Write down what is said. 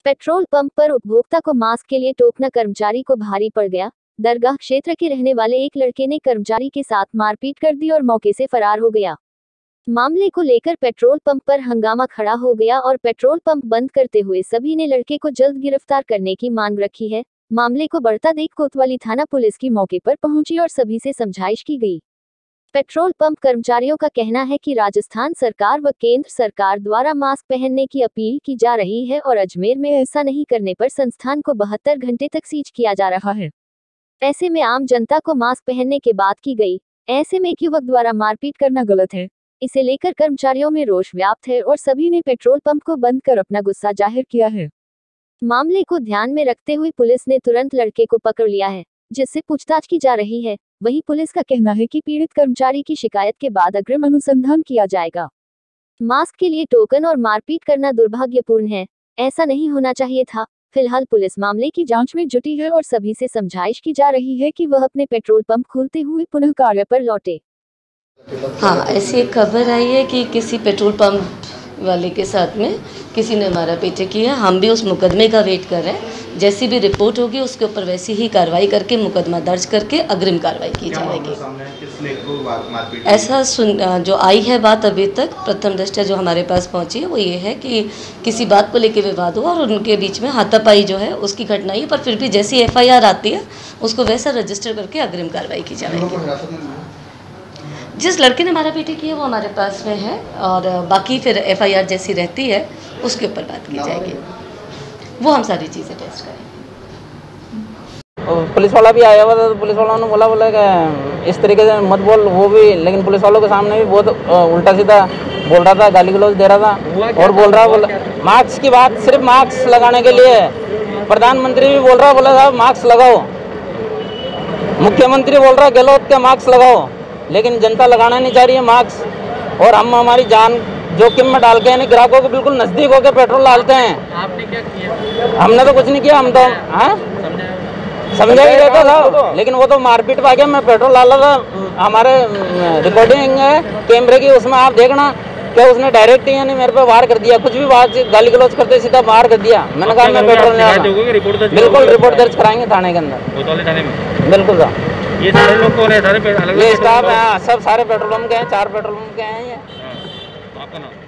Petrol pump पर उपभोक्ता को मास्क के लिए टोकना कर्मचारी को भारी पड़ गया। दरगाह क्षेत्र के रहने वाले एक लड़के ने कर्मचारी के साथ मारपीट कर दी और मौके से फरार हो गया। मामले को लेकर पेट्रोल पंप पर हंगामा खड़ा हो गया और पेट्रोल पंप बंद करते हुए सभी ने लड़के को जल्द गिरफ्तार करने की मांग रखी है। मामले को बढ़ता देख कोतवाली थाना पुलिस की मौके पर पहुंची और सभी से समझाइश की गई। पेट्रोल पंप कर्मचारियों का कहना है कि राजस्थान सरकार व केंद्र सरकार द्वारा मास्क पहनने की अपील की जा रही है और अजमेर में ऐसा नहीं करने पर संस्थान को 72 घंटे तक सीज किया जा रहा है। ऐसे में आम जनता को मास्क पहनने की बात की गई। ऐसे में एक युवक द्वारा मारपीट करना गलत है। इसे लेकर कर्मचारियों में रोष व्याप्त है और सभी ने पेट्रोल पंप को बंद कर अपना गुस्सा जाहिर किया है। मामले को ध्यान में रखते हुए पुलिस ने तुरंत लड़के को पकड़ लिया है, जिससे पूछताछ की जा रही है। वहीं पुलिस का कहना है कि पीड़ित कर्मचारी की शिकायत के बाद अग्रिम अनुसंधान किया जाएगा। मास्क के लिए टोकन और मारपीट करना दुर्भाग्यपूर्ण है, ऐसा नहीं होना चाहिए था। फिलहाल पुलिस मामले की जांच में जुटी है और सभी से समझाइश की जा रही है कि वह अपने पेट्रोल पंप खोलते हुए पुनः कार्य पर लौटे। हाँ, ऐसी एक खबर आई है कि किसी पेट्रोल पंप वाले के साथ में किसी ने मारापीट की है। हम भी उस मुकदमे का वेट कर रहे हैं। जैसी भी रिपोर्ट होगी उसके ऊपर वैसी ही कार्रवाई करके मुकदमा दर्ज करके अग्रिम कार्रवाई की जाएगी। ऐसा जो आई है बात अभी तक प्रथम दृष्टया जो हमारे पास पहुंची है वो ये है कि किसी बात को लेकर विवाद हुआ और उनके बीच में हाथापाई जो है उसकी घटना ही, पर फिर भी जैसी FIR आती है उसको वैसा रजिस्टर करके अग्रिम कार्रवाई की जाएगी। जिस लड़के ने मारापीटी की है वो हमारे पास में है और बाकी फिर FIR जैसी रहती है उसके ऊपर बात की जाएगी। वो हम सारी चीज़ें टेस्ट करेंगे। पुलिस वाला भी आया हुआ था तो पुलिस वालों ने बोला कि इस तरीके से मत बोल, वो भी लेकिन पुलिस वालों के सामने भी बहुत उल्टा सीधा बोल रहा था, गाली गलौज दे रहा था और बोला मास्क की बात सिर्फ मास्क लगाने के लिए। प्रधानमंत्री भी बोल रहा मास्क लगाओ, मुख्यमंत्री बोल रहा गहलोत के मास्क लगाओ, लेकिन जनता लगाना नहीं चाह रही है मास्क। और हम हमारी जान जोखिम में डाल के यानी ग्राहकों को बिल्कुल नज़दीक होकर पेट्रोल डालते हैं। आपने क्या किया? हमने तो कुछ नहीं किया, हम तो समझा ही रहता था, लेकिन वो तो मारपीट पा गया। मैं पेट्रोल डाला था, हमारे रिकॉर्डिंग है कैमरे की, उसमें आप देखना क्या उसने डायरेक्ट यानी मेरे पे वार कर दिया। कुछ भी बात गाली गलौज करते सीधा वार कर दिया। मैंने कहा मैं पेट्रोल नहीं डाला। बिल्कुल रिपोर्ट दर्ज कराएंगे थाने के अंदर। बिल्कुल सर। ये सारे लोग कौन है? सारे ये स्टाफ है, सब सारे पेट्रोल पंप के हैं, 4 पेट्रोल पंप के हैं ये। आपका नाम?